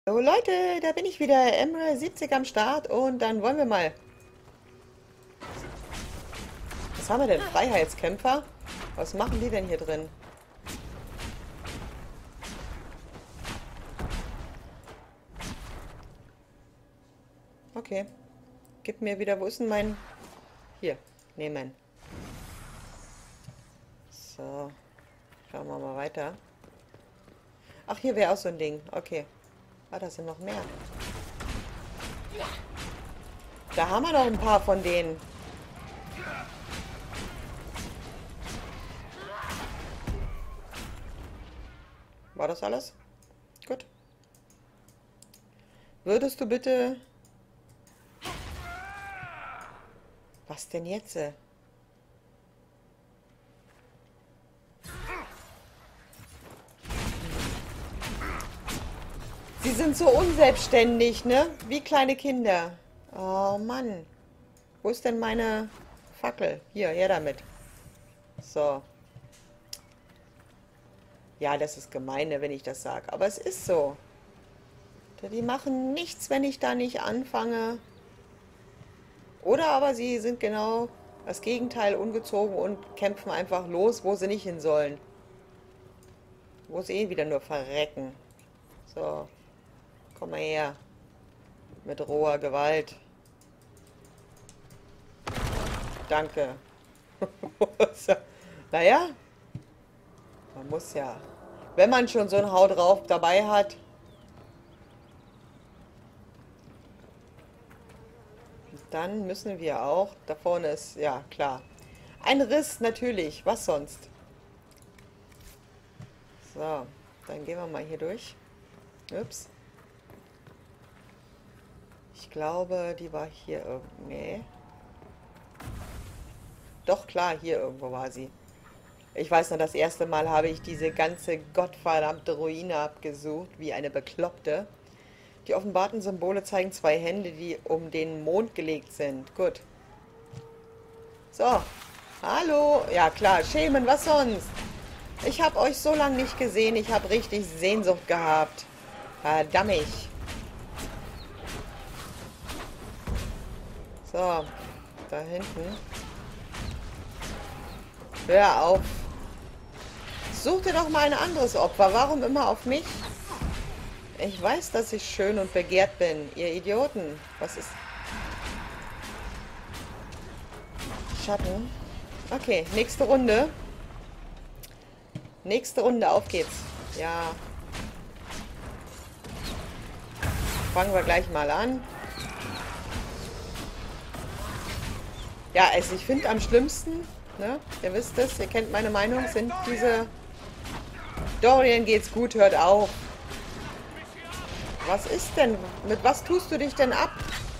So Leute, da bin ich wieder, Emre 70 am Start und dann wollen wir mal. Was haben wir denn? Freiheitskämpfer? Was machen die denn hier drin? Okay. Gib mir wieder, wo ist denn mein... Hier, nehmen. So, schauen wir mal weiter. Ach, hier wäre auch so ein Ding. Okay. Ah, da sind noch mehr. Da haben wir noch ein paar von denen. War das alles? Gut. Würdest du bitte... Was denn jetzt? Sie sind so unselbstständig, ne? Wie kleine Kinder. Oh Mann. Wo ist denn meine Fackel? Hier, her damit. So. Ja, das ist gemeine, wenn ich das sage. Aber es ist so. Die machen nichts, wenn ich da nicht anfange. Oder aber sie sind genau das Gegenteil, ungezogen und kämpfen einfach los, wo sie nicht hin sollen. Wo sie eh wieder nur verrecken. So. Komm mal her. Mit roher Gewalt. Danke. So. Naja, man muss ja. Wenn man schon so ein Hau drauf dabei hat. Dann müssen wir auch. Da vorne ist, ja klar. Ein Riss, natürlich. Was sonst? So, dann gehen wir mal hier durch. Ups. Ich glaube, die war hier irgendwo. Nee. Doch, klar, hier irgendwo war sie. Ich weiß noch, das erste Mal habe ich diese ganze gottverdammte Ruine abgesucht, wie eine Bekloppte. Die offenbarten Symbole zeigen zwei Hände, die um den Mond gelegt sind. Gut. So. Hallo. Ja, klar. Schämen, was sonst? Ich habe euch so lange nicht gesehen. Ich habe richtig Sehnsucht gehabt. Verdammt. So. Da hinten. Hör auf. Such dir doch mal ein anderes Opfer. Warum immer auf mich? Ich weiß, dass ich schön und begehrt bin. Ihr Idioten. Was ist... Schatten. Okay, nächste Runde. Nächste Runde, auf geht's. Ja. Fangen wir gleich mal an. Ja, also ich finde am schlimmsten, ne? Ihr wisst es, ihr kennt meine Meinung, sind diese... Dorian geht's gut, hört auf. Was ist denn? Mit was tust du dich denn ab?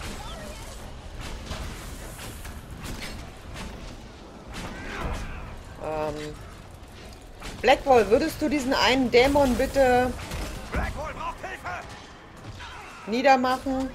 Blackwall, würdest du diesen einen Dämon bitte niedermachen?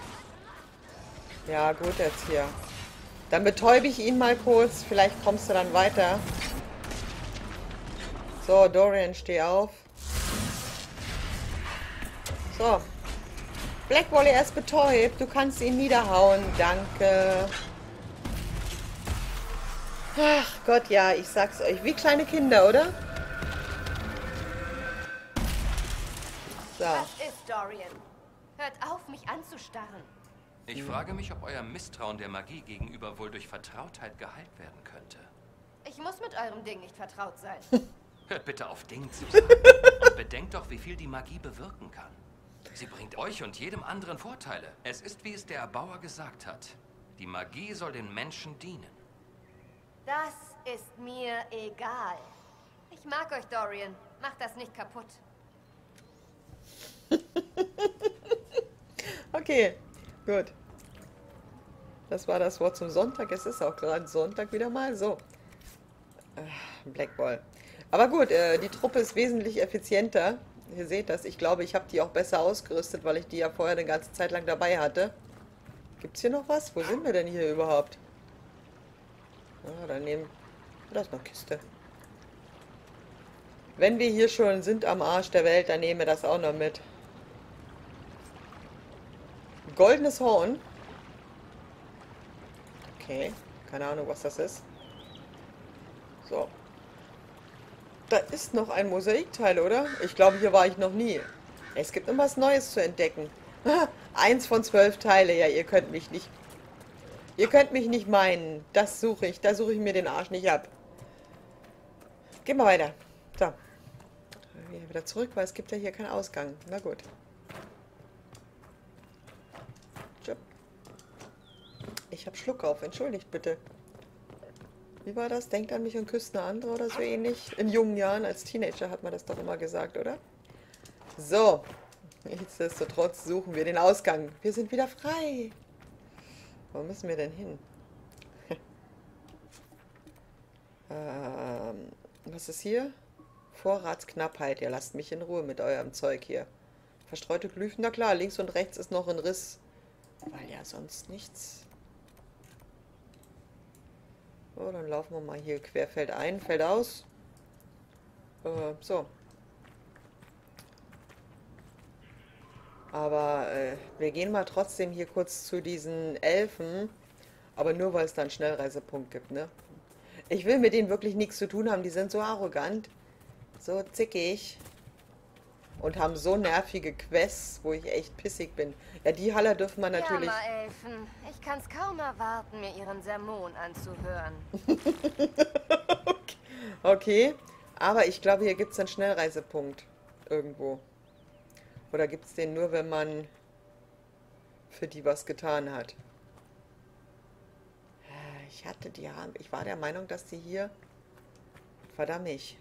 Ja, gut jetzt hier. Dann betäube ich ihn mal kurz. Vielleicht kommst du dann weiter. So, Dorian, steh auf. So. Blackwall, er ist betäubt. Du kannst ihn niederhauen. Danke. Ach Gott, ja, ich sag's euch. Wie kleine Kinder, oder? So. Was ist, Dorian? Hört auf, mich anzustarren. Ich frage mich, ob euer Misstrauen der Magie gegenüber wohl durch Vertrautheit geheilt werden könnte. Ich muss mit eurem Ding nicht vertraut sein. Hört bitte auf Ding zu sagen. Und bedenkt doch, wie viel die Magie bewirken kann. Sie bringt euch und jedem anderen Vorteile. Es ist, wie es der Erbauer gesagt hat. Die Magie soll den Menschen dienen. Das ist mir egal. Ich mag euch, Dorian. Macht das nicht kaputt. Okay, gut. Das war das Wort zum Sonntag. Es ist auch gerade Sonntag wieder mal. So. Blackball. Aber gut, die Truppe ist wesentlich effizienter. Ihr seht das. Ich glaube, ich habe die auch besser ausgerüstet, weil ich die ja vorher eine ganze Zeit lang dabei hatte. Gibt es hier noch was? Wo sind wir denn hier überhaupt? Ah, daneben. Da ist noch Kiste. Wenn wir hier schon sind am Arsch der Welt, dann nehmen wir das auch noch mit. goldenes Horn. Okay, keine Ahnung, was das ist. So. Da ist noch ein Mosaikteil, oder? Ich glaube, hier war ich noch nie. Es gibt immer was Neues zu entdecken. 1 von 12 Teile. Ja, ihr könnt mich nicht... Ihr könnt mich nicht meinen. Das suche ich. Da suche ich mir den Arsch nicht ab. Gehen wir weiter. So. Wieder zurück, weil es gibt ja hier keinen Ausgang. Na gut. Ich habe Schluck auf. Entschuldigt bitte. Wie war das? Denkt an mich und küsst eine andere oder so ähnlich? In jungen Jahren, als Teenager hat man das doch immer gesagt, oder? So. Nichtsdestotrotz suchen wir den Ausgang. Wir sind wieder frei. Wo müssen wir denn hin? Was ist hier? Vorratsknappheit. Ihr lasst mich in Ruhe mit eurem Zeug hier. Verstreute Glyphen. Na klar, links und rechts ist noch ein Riss. Weil ja sonst nichts... So, dann laufen wir mal hier querfeld ein, feld aus. So. Aber wir gehen mal trotzdem hier kurz zu diesen Elfen. Aber nur, weil es da einen Schnellreisepunkt gibt, ne? Ich will mit denen wirklich nichts zu tun haben. Die sind so arrogant, so zickig. Und haben so nervige Quests, wo ich echt pissig bin. Ja, die Haller dürfen wir natürlich... Elfen. Ich kann's kaum erwarten, mir ihren Sermon anzuhören. Okay, aber ich glaube, hier gibt es einen Schnellreisepunkt. Irgendwo. Oder gibt es den nur, wenn man für die was getan hat? Ich war der Meinung, dass die hier... Verdammt nicht.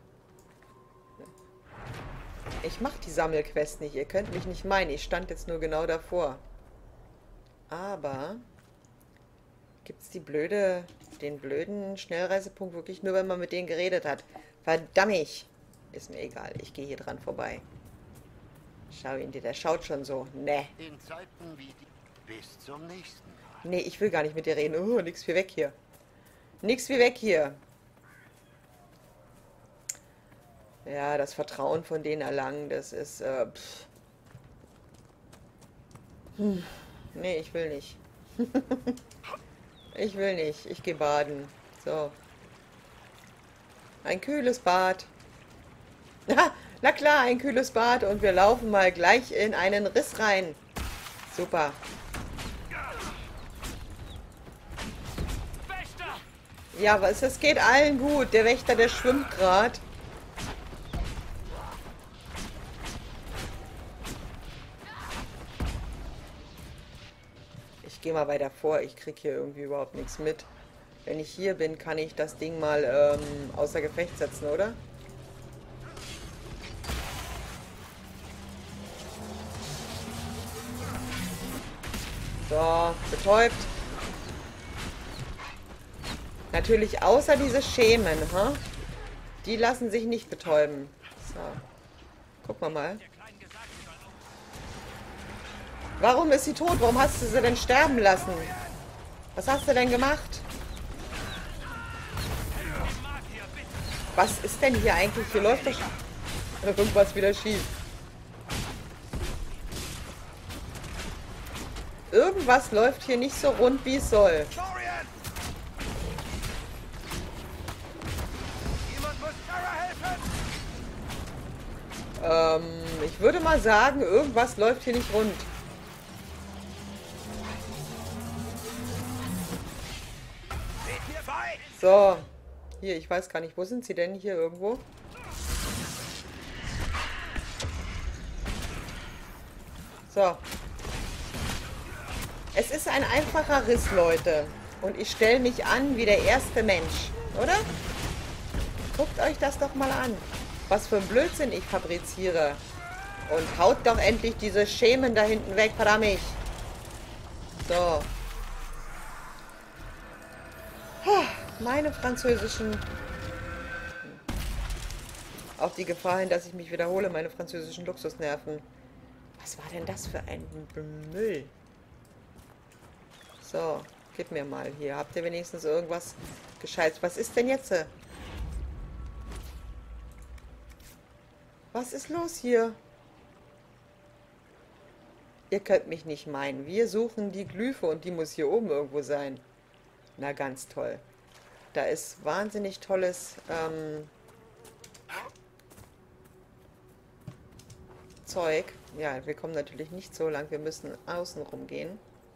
Ich mache die Sammelquest nicht. Ihr könnt mich nicht meinen. Ich stand jetzt nur genau davor. Aber gibt es den blöden Schnellreisepunkt wirklich nur, wenn man mit denen geredet hat? Verdammt. Ist mir egal. Ich gehe hier dran vorbei. Schau ihn dir. Der schaut schon so. Ne. In Zeiten wie die. Bis zum nächsten Mal. Nee, ich will gar nicht mit dir reden. Oh, nix wie weg hier. Nix wie weg hier. Ja, das Vertrauen von denen erlangen, das ist, Nee, ich will nicht. Ich will nicht. Ich gehe baden. So. Ein kühles Bad. Na klar, ein kühles Bad. Und wir laufen mal gleich in einen Riss rein. Super. Ja, aber es geht allen gut. Der Wächter, der schwimmt gerade. Ich gehe mal weiter vor. Ich kriege hier irgendwie überhaupt nichts mit. Wenn ich hier bin, kann ich das Ding mal außer Gefecht setzen, oder? So, betäubt. Natürlich außer diese Schemen, ha? Die lassen sich nicht betäuben. So. Gucken wir mal. Warum ist sie tot? Warum hast du sie denn sterben lassen? Was hast du denn gemacht? Was ist denn hier eigentlich? Hier läuft doch irgendwas wieder schief. Irgendwas läuft hier nicht so rund, wie es soll. Ich würde mal sagen, irgendwas läuft hier nicht rund. So. Hier, ich weiß gar nicht, wo sind sie denn? Hier irgendwo? So. Es ist ein einfacher Riss, Leute. Und ich stelle mich an wie der erste Mensch. Oder? Guckt euch das doch mal an. Was für ein Blödsinn ich fabriziere. Und haut doch endlich diese Schemen da hinten weg, verdammt. So. Meine französischen... Auf die Gefahr hin, dass ich mich wiederhole, meine französischen Luxusnerven. Was war denn das für ein Müll? So, gib mir mal hier. Habt ihr wenigstens irgendwas Gescheites? Was ist denn jetzt? Was ist los hier? Ihr könnt mich nicht meinen. Wir suchen die Glyphe und die muss hier oben irgendwo sein. Na, ganz toll. Da ist wahnsinnig tolles Zeug. Ja, wir kommen natürlich nicht so lang. Wir müssen außen rumgehen.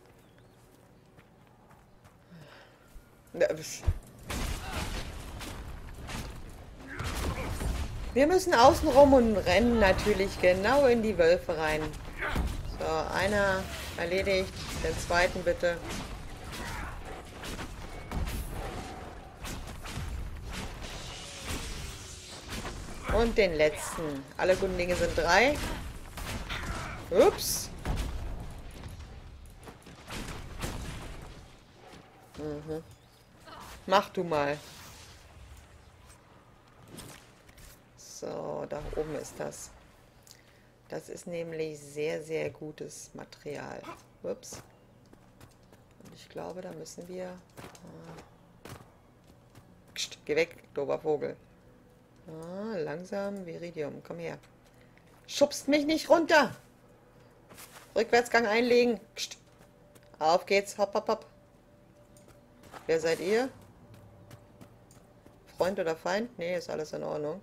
Wir müssen außen rum und rennen natürlich genau in die Wölfe rein. So, einer erledigt. Den zweiten bitte. Und den letzten. Alle guten Dinge sind 3. Ups. Mhm. Mach du mal. So, da oben ist das. Das ist nämlich sehr, sehr gutes Material. Ups. Und ich glaube, da müssen wir... Psst, geh weg, dober Vogel. Langsam, Viridium, komm her. Schubst mich nicht runter. Rückwärtsgang einlegen. Psst. Auf geht's, hopp, hopp, hopp. Wer seid ihr? Freund oder Feind? Nee, ist alles in Ordnung.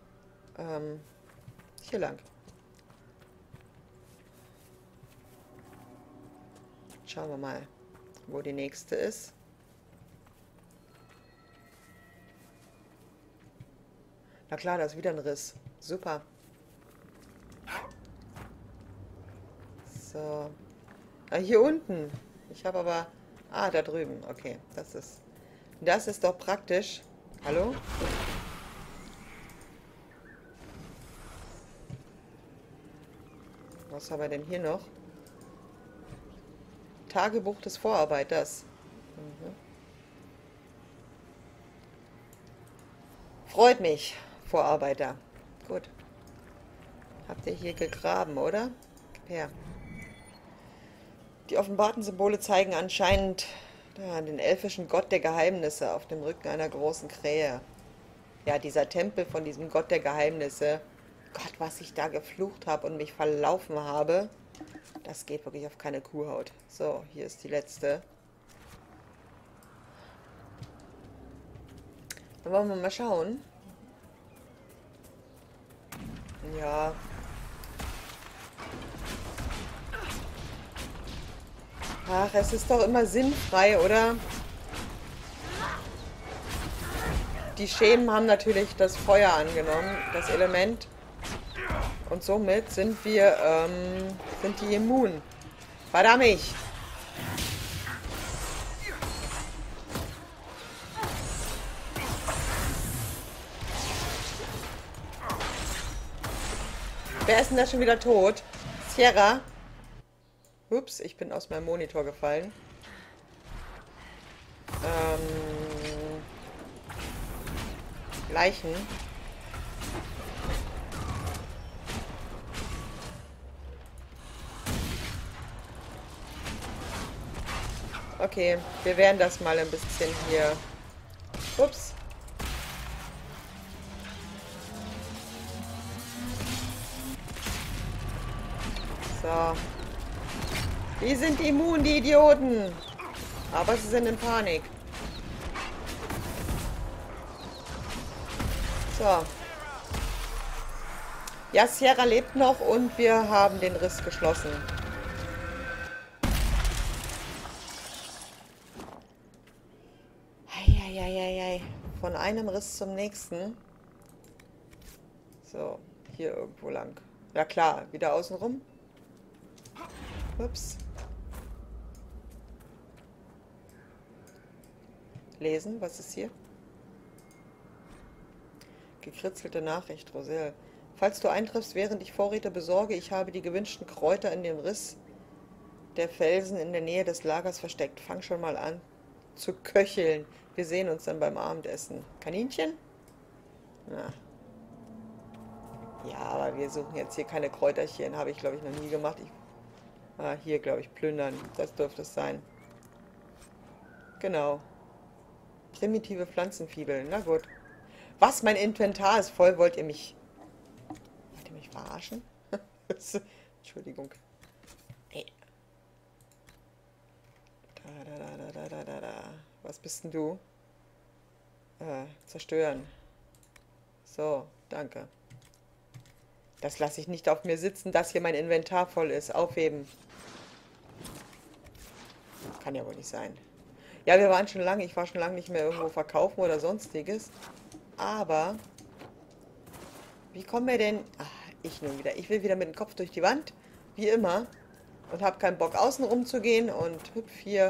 Hier lang. Schauen wir mal, wo die nächste ist. Na klar, da ist wieder ein Riss. Super. So. Ah, hier unten. Ich habe aber... Ah, da drüben. Okay, das ist doch praktisch. Hallo? Was haben wir denn hier noch? Tagebuch des Vorarbeiters. Mhm. Freut mich, Vorarbeiter. Gut. Habt ihr hier gegraben, oder? Ja. Die offenbarten Symbole zeigen anscheinend den elfischen Gott der Geheimnisse auf dem Rücken einer großen Krähe. Ja, dieser Tempel von diesem Gott der Geheimnisse. Gott, was ich da geflucht habe und mich verlaufen habe. Das geht wirklich auf keine Kuhhaut. So, hier ist die letzte. Dann wollen wir mal schauen. Ja. Ach, es ist doch immer sinnfrei, oder? Die Schemen haben natürlich das Feuer angenommen, das Element. Und somit sind wir, sind die immun. Verdammt! Wer ist denn da schon wieder tot? Sierra? Ups, ich bin aus meinem Monitor gefallen. Leichen. Okay, wir werden das mal ein bisschen hier... Ups. So. Die sind immun, die Idioten. Aber sie sind in Panik. So. Ja, Sierra lebt noch und wir haben den Riss geschlossen. Eieieiei. Von einem Riss zum nächsten. So, hier irgendwo lang. Ja klar, wieder außen rum. Ups. Lesen, was ist hier? Gekritzelte Nachricht, Roselle. Falls du eintriffst, während ich Vorräte besorge, ich habe die gewünschten Kräuter in dem Riss der Felsen in der Nähe des Lagers versteckt. Fang schon mal an zu köcheln. Wir sehen uns dann beim Abendessen. Kaninchen? Na. Ja, aber wir suchen jetzt hier keine Kräuterchen. Habe ich, glaube ich, noch nie gemacht. Hier, glaube ich, plündern. Das dürfte es sein. Genau. Primitive Pflanzenfibel. Na gut. Was? Mein Inventar ist voll. Wollt ihr mich verarschen? Entschuldigung. Hey. Da. Was bist denn du? Zerstören. So, danke. Das lasse ich nicht auf mir sitzen, dass hier mein Inventar voll ist. Aufheben. Kann ja wohl nicht sein. Ja, ich war schon lange nicht mehr irgendwo verkaufen oder sonstiges. Aber, wie kommen wir denn... Ach, ich nun wieder. Ich will wieder mit dem Kopf durch die Wand, wie immer. Und habe keinen Bock, außen rum zu gehen und hüpf hier.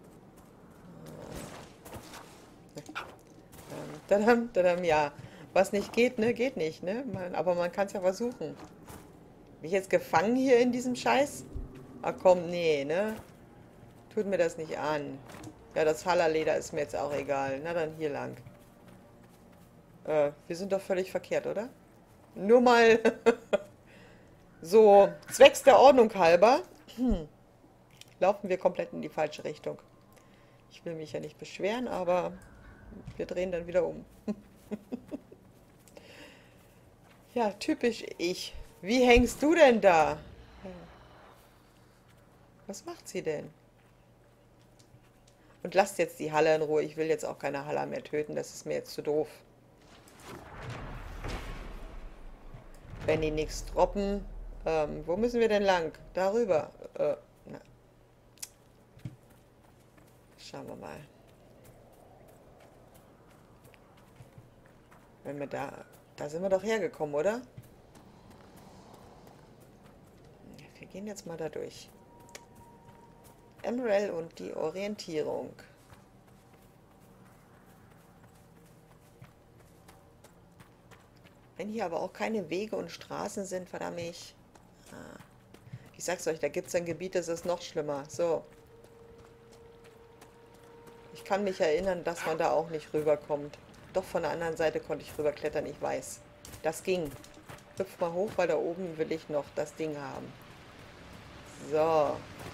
Ja. Was nicht geht, ne, geht nicht, ne? Aber man kann es ja versuchen. Bin ich jetzt gefangen hier in diesem Scheiß? Ach komm, nee, ne? Tut mir das nicht an. Ja, das Hallerleder ist mir jetzt auch egal. Na dann hier lang. Wir sind doch völlig verkehrt, oder? Nur mal so zwecks der Ordnung halber laufen wir komplett in die falsche Richtung. Ich will mich ja nicht beschweren, aber wir drehen dann wieder um. Ja, typisch ich. Wie hängst du denn da? Was macht sie denn? Und lasst jetzt die Halle in Ruhe. Ich will jetzt auch keine Haller mehr töten. Das ist mir jetzt zu doof. Wenn die nichts droppen. Wo müssen wir denn lang? Darüber. Na. Schauen wir mal. Wenn wir da sind wir doch hergekommen, oder? Wir gehen jetzt mal da durch. Emerald und die Orientierung. Wenn hier aber auch keine Wege und Straßen sind, verdammt. Ich sag's euch, da gibt es ein Gebiet, das ist noch schlimmer. So. Ich kann mich erinnern, dass man da auch nicht rüberkommt. Doch von der anderen Seite konnte ich rüberklettern, ich weiß. Das ging. Hüpf mal hoch, weil da oben will ich noch das Ding haben. So.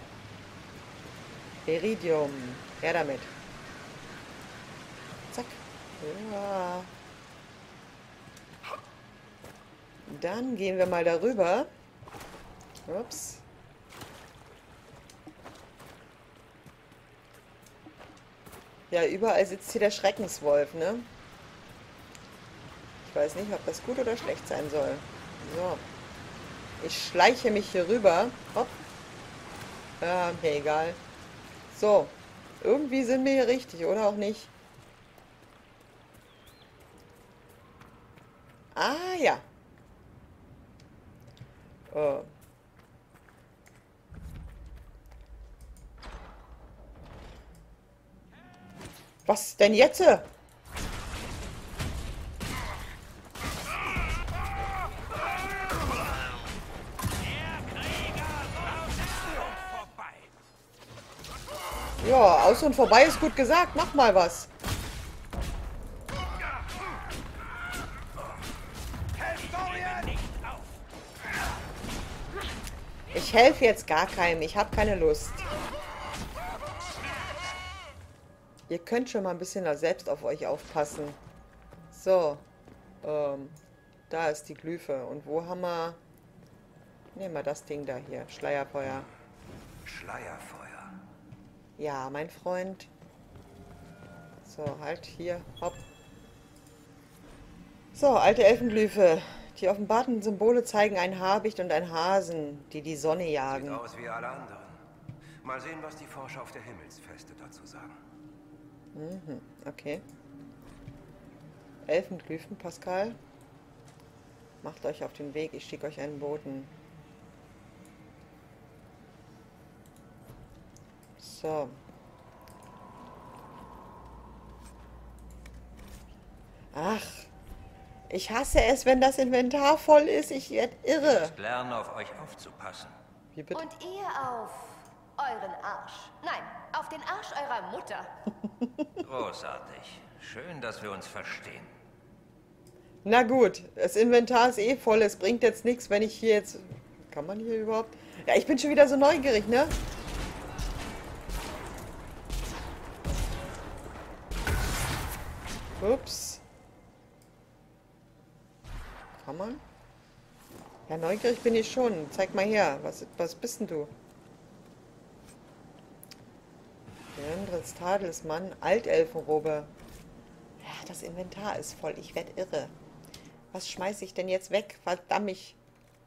Iridium. Her damit. Zack. Ja. Dann gehen wir mal darüber. Ups. Ja, überall sitzt hier der Schreckenswolf, ne? Ich weiß nicht, ob das gut oder schlecht sein soll. So. Ich schleiche mich hier rüber. Hopp. Ja, mir egal. So. Irgendwie sind wir hier richtig, oder auch nicht? Ah, ja. Was denn jetzt? Ja, aus und vorbei ist gut gesagt. Mach mal was. Ich helfe jetzt gar keinem. Ich habe keine Lust. Ihr könnt schon mal ein bisschen selbst auf euch aufpassen. So. Da ist die Glyphe. Und wo haben wir... Nehmen wir das Ding da hier. Schleierfeuer. Schleierfeuer. Ja, mein Freund. So, halt hier. Hopp. So, alte Elfenglyphe. Die offenbarten Symbole zeigen ein Habicht und ein Hasen, die die Sonne jagen. Sieht aus wie alle anderen. Mal sehen, was die Forscher auf der Himmelsfeste dazu sagen. Mhm, okay. Elfenglyphen, Pascal. Macht euch auf den Weg, ich schicke euch einen Boten. So. Ach, ich hasse es, wenn das Inventar voll ist. Ich werde irre. Müsst lernen, auf euch aufzupassen. Wie bitte? Und ihr auf euren Arsch. Nein, auf den Arsch eurer Mutter. Großartig. Schön, dass wir uns verstehen. Na gut, das Inventar ist eh voll. Es bringt jetzt nichts, wenn ich hier jetzt... Kann man hier überhaupt... Ja, ich bin schon wieder so neugierig, ne? Ups. Kann man? Ja, neugierig bin ich schon. Zeig mal her. Was bist denn du? Rembrandts Talisman, Altelfenrobe. Ja, das Inventar ist voll. Ich werde irre. Was schmeiße ich denn jetzt weg? Verdammt mich.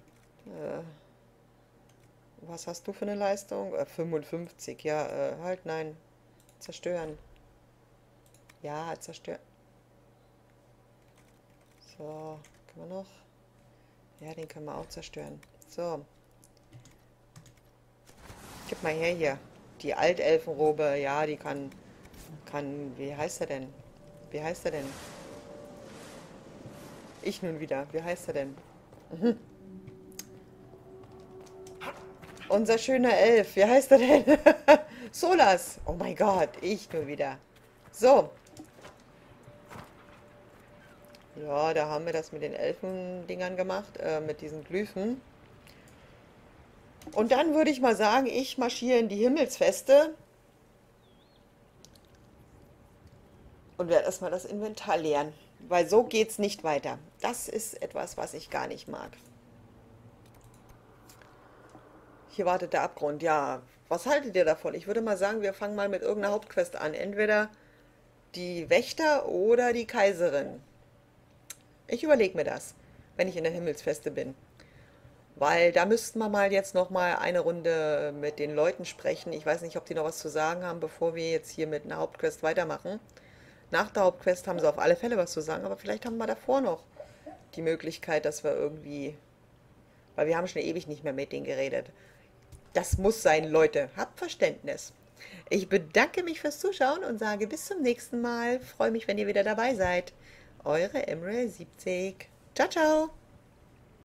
Was hast du für eine Leistung? 55. Ja, halt nein. Zerstören. Ja, zerstören. So, können wir noch? Ja, den können wir auch zerstören. So. Gib mal her hier. Die Altelfenrobe, ja, die kann, wie heißt er denn? Wie heißt er denn? Ich nun wieder. Wie heißt er denn? Mhm. Unser schöner Elf. Wie heißt er denn? Solas. Oh mein Gott, ich nur wieder. So. Ja, da haben wir das mit den Elfendingern gemacht, mit diesen Glyphen. Und dann würde ich mal sagen, ich marschiere in die Himmelsfeste und werde erstmal das Inventar leeren, weil so geht es nicht weiter. Das ist etwas, was ich gar nicht mag. Hier wartet der Abgrund. Ja, was haltet ihr davon? Ich würde mal sagen, wir fangen mal mit irgendeiner Hauptquest an. Entweder die Wächter oder die Kaiserin. Ich überlege mir das, wenn ich in der Himmelsfeste bin. Weil da müssten wir mal jetzt noch mal eine Runde mit den Leuten sprechen. Ich weiß nicht, ob die noch was zu sagen haben, bevor wir jetzt hier mit einer Hauptquest weitermachen. Nach der Hauptquest haben sie auf alle Fälle was zu sagen, aber vielleicht haben wir davor noch die Möglichkeit, dass wir irgendwie... Weil wir haben schon ewig nicht mehr mit denen geredet. Das muss sein, Leute. Habt Verständnis. Ich bedanke mich fürs Zuschauen und sage bis zum nächsten Mal. Freue mich, wenn ihr wieder dabei seid. Eure Emre 70. Ciao, ciao.